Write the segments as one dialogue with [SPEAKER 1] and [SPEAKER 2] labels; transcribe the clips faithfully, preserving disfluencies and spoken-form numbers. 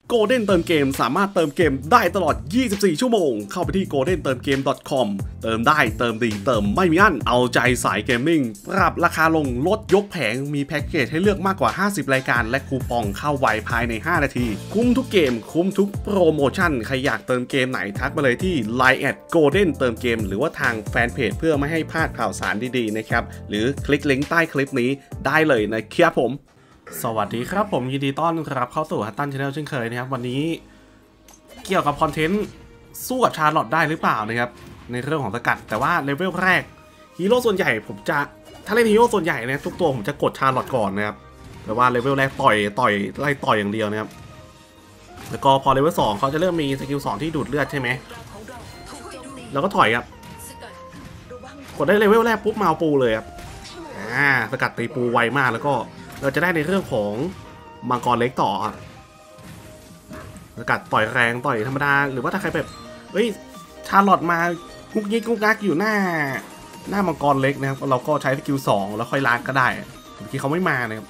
[SPEAKER 1] Golden เติมเกมสามารถเติมเกมได้ตลอดยี่สิบสี่ชั่วโมงเข้าไปที่ โกลเด้น เติมเกม ดอท คอม เติมได้เติมดีเติมไม่มีอั้นเอาใจสายเกมมิ่งปรับราคาลงลดยกแผงมีแพ็กเกจให้เลือกมากกว่าห้าสิบรายการและคูปองเข้าไวภายในห้านาทีคุ้มทุกเกมคุ้มทุกโปรโมชั่นใครอยากเติมเกมไหนทักมาเลยที่ ไลน์ แอท โกลเด้น เติมเกมหรือว่าทางแฟนเพจเพื่อไม่ให้พลาดข่าวสารดีๆนะครับหรือคลิกลิงก์ใต้คลิปนี้ได้เลยนะครับผมสวัสดีครับผมยินดีต้อนรับเข้าสู่ฮัตตันชาแนลเช่นเคยนะครับวันนี้เกี่ยวกับคอนเทนต์สู้กับชาร์ลอตได้หรือเปล่านะครับในเรื่องของสกัดแต่ว่าเลเวลแรกฮีโร่ส่วนใหญ่ผมจะถ้าเล่นฮีโร่ส่วนใหญ่เนี่ยทุกตัวผมจะกดชาร์ลอตก่อนนะครับแต่ว่าเลเวลแรกต่อยต่อยไล่ต่อยอย่างเดียวนะครับแล้วก็พอเลเวลสองเขาจะเริ่มมีสกิลสองที่ดูดเลือดใช่ไหมแล้วก็ถอยครับกดได้เลเวลแรกปุ๊บมาเอาปูเลยครับอ่าสกัดตีปูไวมากแล้วก็เราจะได้ในเรื่องของมังกรเล็กต่อสกัดต่อยแรงต่อยธรรมดาหรือว่าถ้าใครแบบเฮ้ยชาร์ลอตมากุกยิกกุกงักอยู่หน้าหน้ามังกรเล็กนะครับเราก็ใช้สกิลสองแล้วค่อยล้างก็ได้บางทีเขาไม่มานะครับ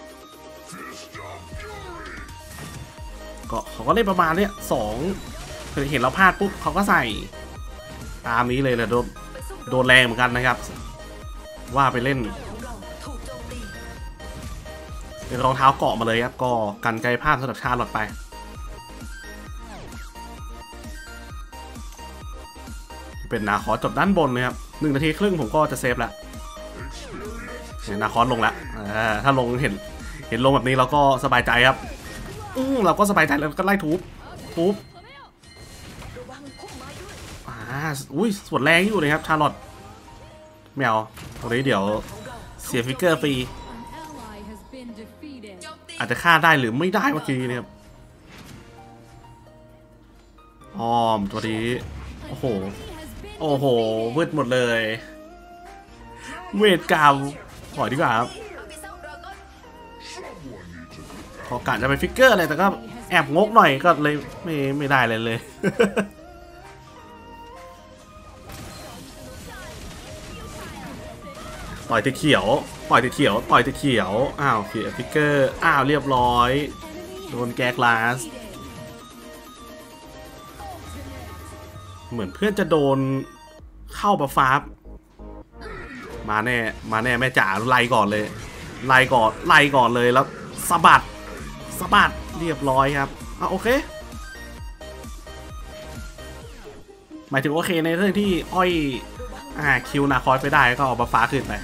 [SPEAKER 1] ก็เขาก็เล่นประมาณเนี้ยสองเห็นเราพลาดปุ๊บเขาก็ใส่ตามนี้เลยแหละโดนโดนแรงเหมือนกันนะครับว่าไปเล่นเป็นรองเท้าเกาะมาเลยครับก็กันไกลพลาดสำหรับชาร์ลอตไปเป็นนาคอสจบด้านบนนะครับหนึ่งนาทีครึ่งผมก็จะเซฟแล้วนาคอสลงแล้วถ้าลงเห็นเห็นลงแบบนี้เราก็สบายใจครับอือเราก็สบายใจแล้วก็ไล่ทุบทุบอ่าอุ้ยสวนแรงอยู่เลยครับชาร์ลอตแมวตรงนี้เดี๋ยวเสียฟิกเกอร์ฟรีอาจจะฆ่าได้หรือไม่ได้เมื่อกี้นะครับอ้อมตัวนี้โอ้โหโอ้โหมืดหมดเลยเวทกาวถอยดีกว่าครับพอกะจะไปฟิกเกอร์อะไรแต่ก็แอบงกหน่อยก็เลยไม่ไม่ได้เลยเลยต่อยตะเขียวต่อยตะเขียวต่อยตะเขียวอ้าวเสียฟิกเกอร์อ้าวเรียบร้อยโดนแกกลาสเหมือนเพื่อนจะโดนเข้าประฟาบมาแน่มาแน่แม่จ๋าไล่ก่อนเลยไล่ก่อนไล่ก่อนเลยแล้วสะบัดสะบัดเรียบร้อยครับอ่ะโอเคหมายถึงโอเคในเรื่องที่อ้อยอ่าคิวนาคอสไปได้ก็เอาประฟาขึ้นไป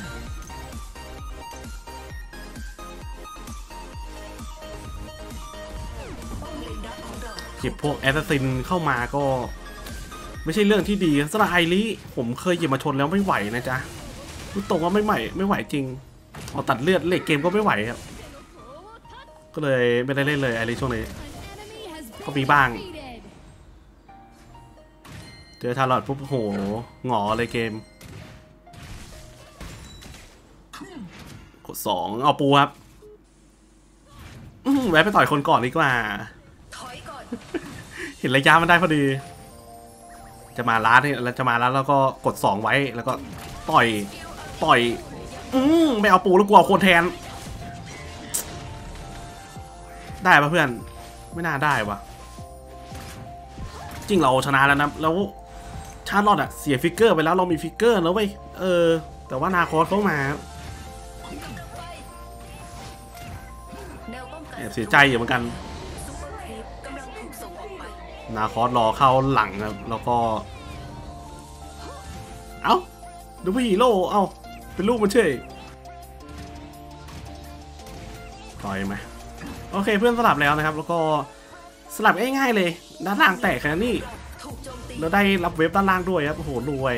[SPEAKER 1] เก็บพวกแอสซัสซินเข้ามาก็ไม่ใช่เรื่องที่ดีสำหรับไอริผมเคยหยิบมาชนแล้วไม่ไหวนะจ๊ะพูดตรงว่าไม่ไหวไม่ไหวจริงเอาตัดเลือดเล่นเกมก็ไม่ไหวครับก็เลยไม่ได้เล่นเลยไอริช่วงนี้ก็มีบ้างเจอชาร์ลอตปุ๊บโหหงอเลยเกมกดสองเอาปูครับแวะไปต่อยคนก่อนดีกว่าเห็นระยะมันได้พอดีจะมาล้านนี่แล้วจะมาล้านแล้วก็กดสองไว้แล้วก็ต่อยต่อยอืมไม่เอาปูแล้วกลัวโคนแทนได้ปะเพื่อนไม่น่าได้วะจริงเราชนะแล้วนะแล้วชาร์ลอตอะเสียฟิกเกอร์ไปแล้วเรามีฟิกเกอร์แล้วเว้ยเออแต่ว่านาคอสเข้ามาเสียใจอยู่เหมือนกันนาคอสรอเข้าหลังครับแล้วก็เอ้าดูพี่ฮีโร่เอ้าเป็นลูกมันเฉยต่อยไหมโอเคเพื่อนสลับแล้วนะครับแล้วก็สลับง่ายๆเลยด้านล่างแตกแค่นี้แล้วได้รับเวฟด้านล่างด้วยครับโอ้โหรวย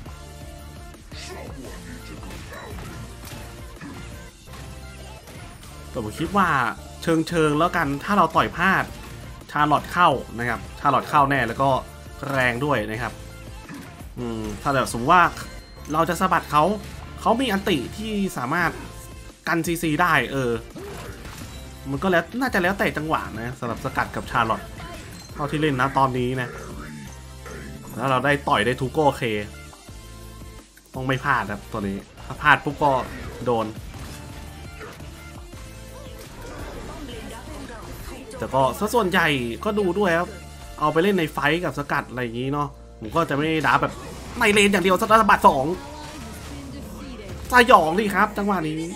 [SPEAKER 1] แต่ผมคิดว่าเชิงเชิงแล้วกันถ้าเราต่อยพลาดชาร์ลอตเข้านะครับชาร์ลอตเข้าแน่แล้วก็แรงด้วยนะครับอืมถ้าแบบสมมติว่าเราจะสะบัดเขาเขามีอันติที่สามารถกันซีซีได้เออมันก็แล้วน่าจะแล้วแต่จังหวะนะสำหรับสกัดกับชาร์ลอตเท่าที่เล่นนะตอนนี้นะแล้วเราได้ต่อยได้ทุกโอเคต้องไม่พลาดครับตัวนี้ถ้าพลาดปุ๊บก็โดนแต่ก็ส่วนใหญ่ก็ดูด้วยครับเอาไปเล่นในไฟกับสกัดอะไรอย่างนี้เนาะผมก็จะไม่ด่าแบบในเลนอย่างเดียวสตาร์บัตสองสยองดิครับจังหวะนี้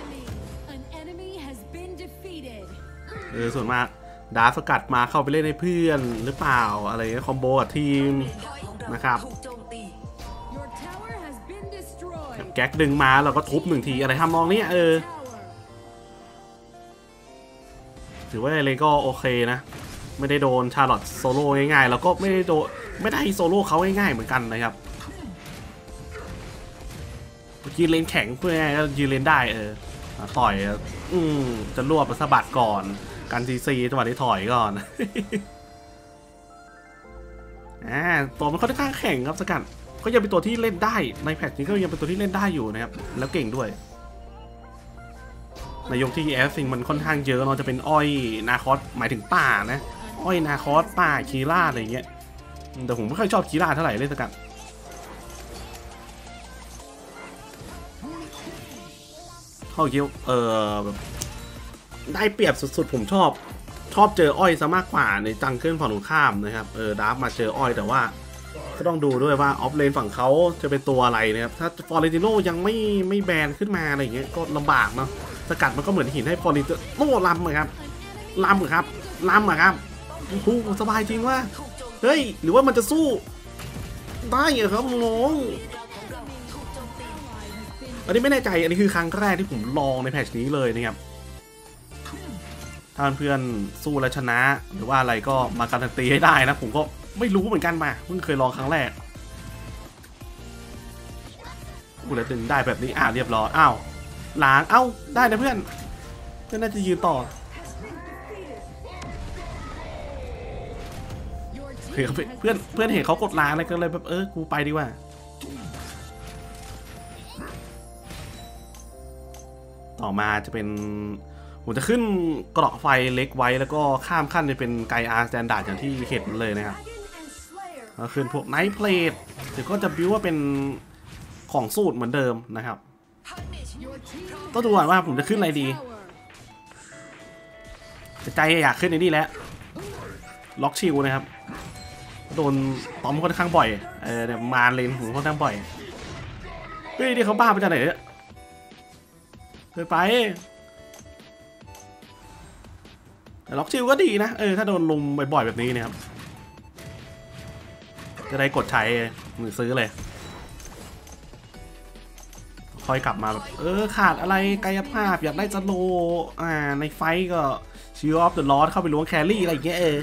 [SPEAKER 1] เออส่วนมากด่าสกัดมาเข้าไปเล่นให้เพื่อนหรือเปล่าอะไรเงี้ยคอมโบกับทีมนะครับแก๊กดึงมาเราก็ทุบหนึ่งทีอะไรทำนองนี้เออถือว่าอะไรก็โอเคนะไม่ได้โดนชาร์ลอตโซโล่ง่ายๆแล้วก็ไม่ได้โดนไม่ได้โซโล่เขาง่ายๆเหมือนกันนะครับยืนเลนแข็งเพื่อก็ยืนเลนได้เออต่อยอืมจะรวบสะบัดก่อนกันซีซีจังหวะที่ถอยก่อนอ่าตัวมันค่อนข้างแข็งครับสกัดก็ยังเป็นตัวที่เล่นได้ในแพทนี้ก็ยังเป็นตัวที่เล่นได้อยู่นะครับแล้วเก่งด้วยในยกที่แอสซิงมันค่อนข้างเยอะเนาะจะเป็นอ้อยนาคอสหมายถึงป่านะอ้อยนาคอสป่าคีร่าอะไรเงี้ยแต่ผมไม่ค่อยชอบคีร่าเท่าไหร่เล่นสกัดเข้าเกี่ยวเออแบบได้เปรียบสุดๆผมชอบชอบเจออ้อยซะมากกว่าในจังเกิลฝั่งตรงข้ามนะครับเออดาร์ฟมาเจออ้อยแต่ว่าก็ต้องดูด้วยว่าออฟเลนฝั่งเขาจะเป็นตัวอะไรนะครับถ้าฟอร์เรนติโนยังไม่ไม่แบนขึ้นมาอะไรอย่างเงี้ยก็ลำบากเนาะสกัดมันก็เหมือนหินให้ฟอร์เรนติโนลำอะครับลำอะครับลำอะครับโอ้โหสบายจริงว่าเฮ้ยหรือว่ามันจะสู้ได้เหรอครับน้องอันนี้ไม่แน่ใจอันนี้คือครั้งแรกที่ผมลองในแพทช์นี้เลยนะครับถ้าเพื่อนสู้และชนะหรือว่าอะไรก็มาการันตีให้ได้นะผมก็ไม่รู้เหมือนกันมาเพิ่งเคยลองครั้งแรกกูเลยดึงได้แบบนี้อ่าเรียบร้อยอ้าวหลางเอ้าได้นะเพื่อนเพื่อนน่าจะยืนต่อเพื่อนเพื่อนเห็นเขากดล้างอะไรก็เลยแบบเออกูไปดีกว่าต่อมาจะเป็นผมจะขึ้นเกราะไฟเล็กไว้แล้วก็ข้ามขั้นจะเป็นไกอาร์สแตนดาร์ดอย่างที่เห็นเลยนะครับแล้วขึ้นพวกไนท์เพลทเดี๋ยวก็จะบิวว่าเป็นของสูตรเหมือนเดิมนะครับต้องดูว่าผมจะขึ้นอะไรดีใจอยากขึ้นในนี่แหละล็อกชิลนะครับโดนตอมค่อนข้างบ่อยเออเนี่ยมาเลนผมค่อนข้างบ่อยเฮ้ยนี่เขาบ้าไปจากไหนเนี่ยเกินไปล็อกชิลก็ดีนะเออถ้าโดนลุมบ่อยๆแบบนี้นะครับจะได้กดใช้มือซื้อเลยคอยกลับมาแบบเออขาดอะไรกายภาพอยากได้สโลอ่าในไฟก็ชิลออฟเดอะลอสเข้าไปล้วงแครี่อะไรอย่างเงี้ยเออ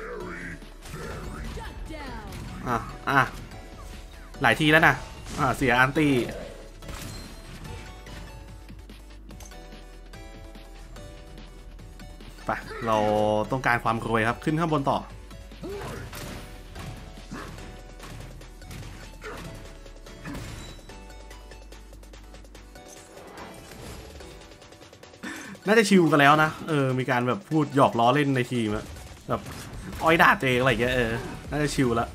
[SPEAKER 1] อ่ะอ่ะหลายทีแล้วนะอ่าเสียอันตีไปเราต้องการความรวยครับขึ้นข้างบนต่อน่าจะชิลกันแล้วนะเออมีการแบบพูดหยอกล้อเล่นในทีมอะแบบอ้อยด่าเจอะไรอย่างเงี้ยเออน่าจะชิลแล้ว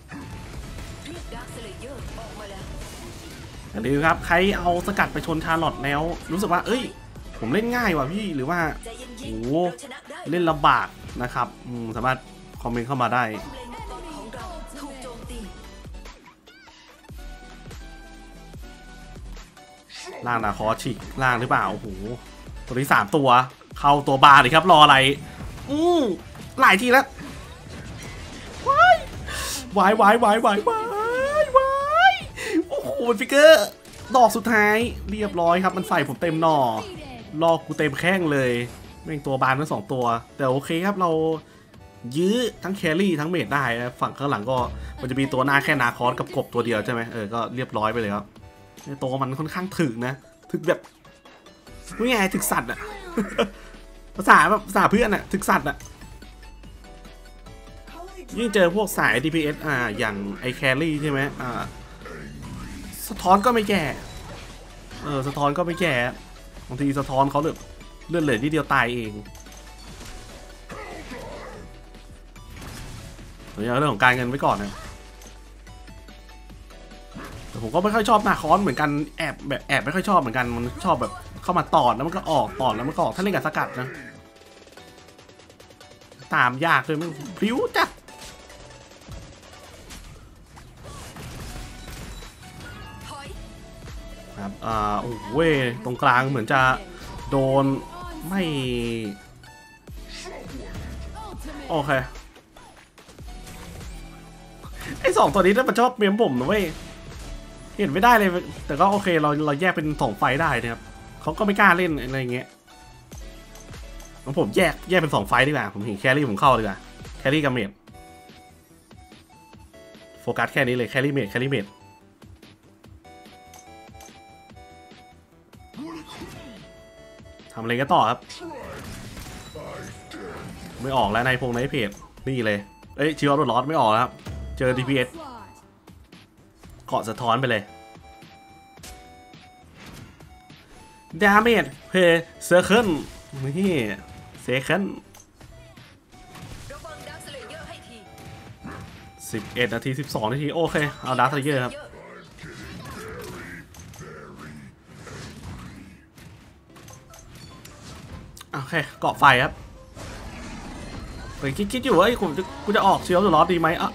[SPEAKER 1] อย่าลืมครับใครเอาสกัดไปชนชาร์ลอตแล้วรู้สึกว่าเอ้ยผมเล่นง่ายว่ะพี่หรือว่าโอ้เล่นลำบากนะครับสามารถคอมเมนต์เข้ามาได้ล่างนาคอฉีกล่างหรือเปล่าโอ้โหตัวนี้สามตัวเข้าตัวบาร์เลยครับรออะไรอืมหลายทีแล้ววายวายวายวายวายวายวายโอ้โหฟิกเกอร์ดอกสุดท้ายเรียบร้อยครับมันใส่ผมเต็มหน่อลอกกูเต็มแข้งเลยแม่งตัวบานทั้งสองตัวแต่โอเคครับเรายื้อทั้งแครี่ทั้งเมดได้ฝั่งข้างหลังก็มันจะมีตัวหน้าแค่นาคอสกับกบตัวเดียวใช่ไหมเออก็เรียบร้อยไปเลยครับตัวมันค่อนข้างถึกนะถึกแบบไม่ไงถึกสัตว์อะภาษาแบบภาษาเพื่อนอะถึกสัตว์อะยิ่งเจอพวกสาย ดี พี เอส อ่าอย่างไอแครี่ใช่ไหมอ่าสะท้อนก็ไม่แก่เออสะท้อนก็ไม่แก่บางทีสะท้อนเขาเลือดเลือดเหลือที่เดียวตายเองเรื่องของการเงินไว้ก่อนนะแต่ผมก็ไม่ค่อยชอบนาคอนเหมือนกันแอบแบบแอบไม่ค่อยชอบเหมือนกันมันชอบแบบเข้ามาตอดแล้วมันก็ออกตอดแล้วมันก็ออกถ้าเล่นกับสกัดนะตามยากเลยมันพริ้วจัดครับอ่าโอ้เว้ยตรงกลางเหมือนจะโดนไม่โอเคไอ้สองตัวนี้ถ้ามันชอบเมียมผมนะเว้ยเห็นไม่ได้เลยแต่ก็โอเคเราเราแยกเป็นสองไฟได้นะครับเขาก็ไม่กล้าเล่นอะไรเงี้ยของผมแยกแยกเป็นสองไฟดีกว่าผมเห็นแครี่ผมเข้าดีกว่าแครี่กับเมดโฟกัสแค่นี้เลยแครี่เมดแครี่เมดทำอะไรกันต่อครับไม่ออกแล้วในพงในเพจนี่เลยเอ้ยชิวอัลลอสไม่ออกแล้วครับเจอ ดี พี เอส เกาะสะท้อนไปเลยดาเมจเพย์เซอร์เคิลนี่เซอร์เคิลสิบเอ็ดนาทีสิบสองนาทีโอเคเอาดาร์คเลเยอร์ครับโอเคเกาะไฟครับเฮ้ยคิดอยู่ว่าผมจะกูจะออกเชียวจะล้อดีไหมอ่ะ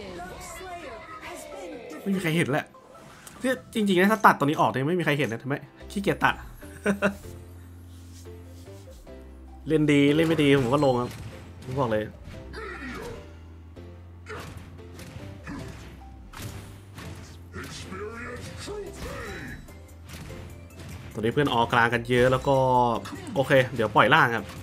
[SPEAKER 1] ไม่มีใครเห็นแหละที่จริงๆนะถ้าตัดตัวนี้ออกเนี่ยไม่มีใครเห็นนะทำไมขี้เกียจตัด เล่นดีเล่นไม่ดีผมก็ลงครับผมบอกเลยตอนนี้เพื่อนออกกลางกันเยอะแล้วก็โอเคเดี๋ยวปล่อยล่างครับ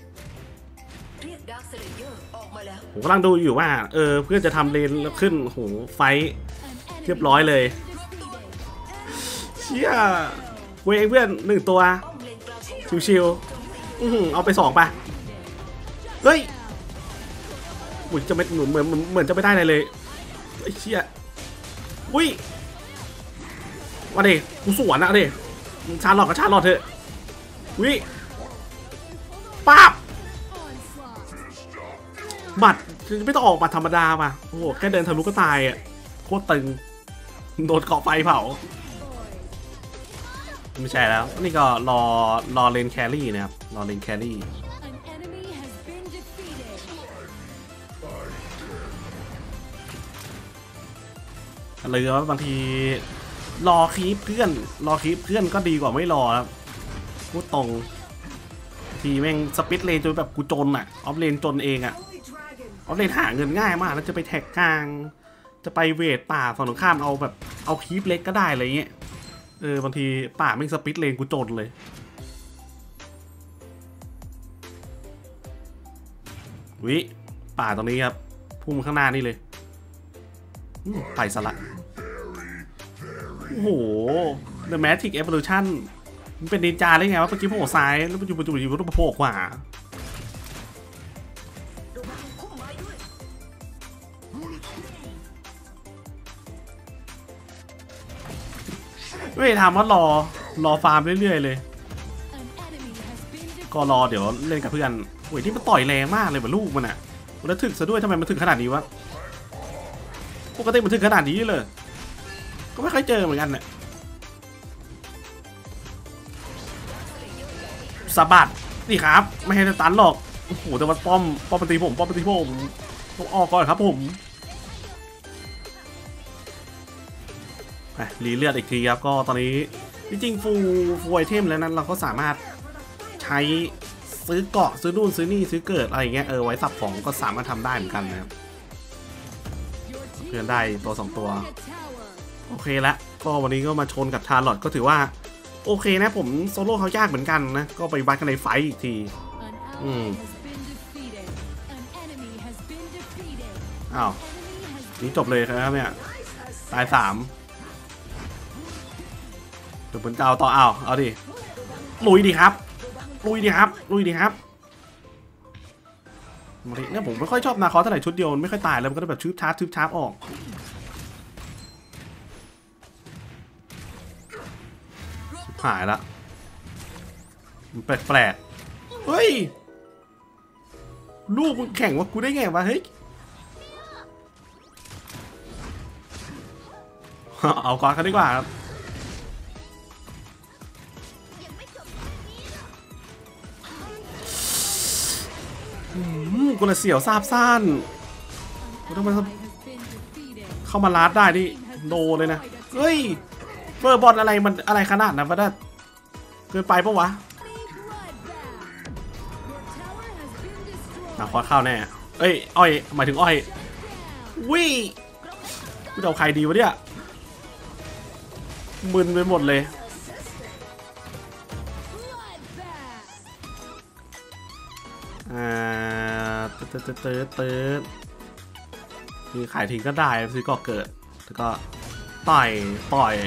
[SPEAKER 1] ผมกำลังดูอยู่ว่าเออเพื่อนจะทำเลนแล้วขึ้นโหไฟเรียบร้อยเลยเชี่ยเวงเพื่อนหนึ่งตัวชิวๆอือเอาไปสองป่ะเฮ้ยอุ้ยจะไม่เหมือนเหมือนเหมือนจะไม่ได้อะไรเลยไอ้เชี่ยอุ้ยมาดิกูสวนนะดิชาร์ลอตกับชาร์ลอตเถอะวิป๊าบบัตรไม่ต้องออกบัตรธรรมดาป่ะโอ้โหแค่เดินทะลุก็ตายอ่ะโคตรตึงโดนเกาะไฟเผาไม่ใช่แล้วนี่ก็รอรอเลนแครี่นะครับรอเลนแครี่อะไรวะบางทีรอคีปเพื่อนรอคีปเพื่อนก็ดีกว่าไม่รอครับพูดตรงทีแม่งสปิดเลนจนแบบกูจนอ่ะออฟเลนจนเองอ่ะออฟเลนหาเงินง่ายมากแล้วจะไปแท็กกลางจะไปเวทป่าฝั่งตรงข้ามเอาแบบเอาคีปเล็กก็ได้อะไรเงี้ยเออบางทีป่าแม่งสปิดเลนกูจนเลยวิป่าตรงนี้ครับพุ่งข้างหน้านี่เลยไปสละโอ้โห The Matrix Evolution มันเป็นนินจาได้ไงวะเมื่อกี้โผล่ซ้ายแล้วมันอยู่บนจุดอยู่บนโผล่ขวาไม่ทำว่ารอรอฟาร์มเรื่อยๆเลยก็รอเดี๋ยวเล่นกับเพื่อนโอ้ยที่มันต่อยแรงมากเลยเหมือนลูกมันอะแล้วถึกซะด้วยทำไมมันถึกขนาดนี้วะปกติมันถึงขนาดนี้เลยก็ไม่เคยเจอเหมือนกันเนี่ยสะบัดนี่ครับไม่ให้ตันหรอกโอ้โหแต่ว่าป้อมป้อมปฏิผมป้อมปฏิผมต้องออกก่อนครับผมไปรีเลือดอีกทีครับก็ตอนนี้จริงๆฟูฟูไอเทมแล้วนั้นเราก็สามารถใช้ซื้อเกาะซื้อนู่นซื้อนี่ซื้อเกิดอะไรอย่างเงี้ยเออไว้สับของก็สามารถทำได้เหมือนกันนะครับเพื่อนได้ตัวสองตัวโอเคละก็วันนี้ก็มาชนกับชาร์ลอตก็ถือว่าโอเคนะผมโซโล่เขายากเหมือนกันนะก็ไปวัดกันในไฟอีกทีอืมอ้าวนี่จบเลยครับเนี่ยตายสามเดี๋ยวผมจะเอาต่อเอาเอาดิลุยดิครับลุยดิครับลุยดิครับเนี่ยผมไม่ค่อยชอบนาคอสเท่าไหร่ชุดเดียวไม่ค่อยตายแล้วมันก็แบบชืบชาร์จชืบชาร์จออกหายละมันแปลกๆเฮ้ยลูกมึงแข่งว่ากูได้ไงวะเฮ้ยเอาก่อนกันดีกว่าครับกูเลยเสียวซาบซ่านกูต้องมาเข้ามาลาดได้ดิโดเลยนะเฮ้ยเฟอร์บอลอะไรมันอะไรขนาดนั้นวะเนี่ยเกินไปปะวะอ่ะขอเข้าแน่เอ้ยอ้อยหมายถึงอ้อยวิกูจะเอาใครดีวะเนี่ยมึนไปหมดเลยอ่าเติร์ดเติร์ดเติร์ดเติร์ดคือขายทิ้งก็ได้ซื้อก็เกิดแล้วก็ต่อยต่อย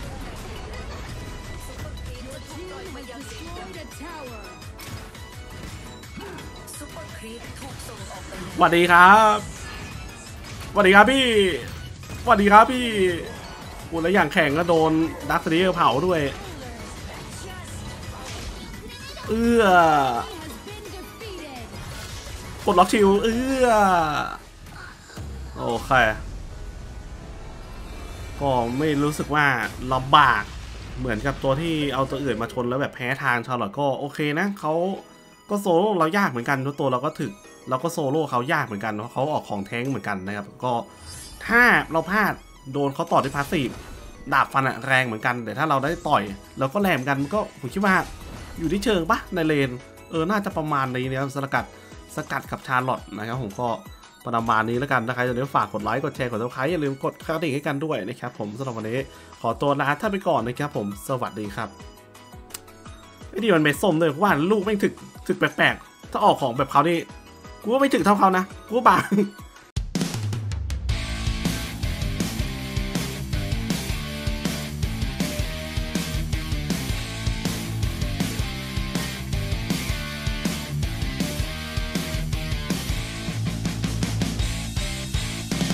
[SPEAKER 1] สวัสดีครับสวัสดีครับพี่สวัสดีครับพี่กูแล้วอย่างแข่งก็โดนดักสตีเผาด้วยเอื้อกดล็อกชิวเอื้อโอเคก็ไม่รู้สึกว่าลำบากเหมือนกับตัวที่เอาตัวอื่นมาชนแล้วแบบแพ้ทางชาร์ลอตก็โอเคนะเขาก็โซโล่เรายากเหมือนกันตัวเราก็ถึกเราก็โซโล่เขายากเหมือนกันเพราะเขาออกของแท้งเหมือนกันนะครับก็ถ้าเราพลาดโดนเขาต่อด้วยพาสซีฟดาบฟันอะแรงเหมือนกันแต่ถ้าเราได้ต่อยเราก็แรงเหมือนกันก็ผมคิดว่าอยู่ที่เชิงปะในเลนเออน่าจะประมาณนี้นะครับสกัดสกัดกับชาร์ลอตนะครับผมก็ประมาณนี้แล้วกันนะครับอย่าลืมฝากกดไลค์กดแชร์กดซับสไครต์อย่าลืมกดกระดิ่งให้กันด้วยนะครับผมสำหรับวันนี้ขอตัวลาท่านไปก่อนนะครับผมสวัสดีครับไอ้ดีมันเม็ดส้มเลยว่าลูกไม่ถึกถึกแปลกๆถ้าออกของแบบเขานี่กูว่าไม่ถึกเท่าเขานะกูว่าบาง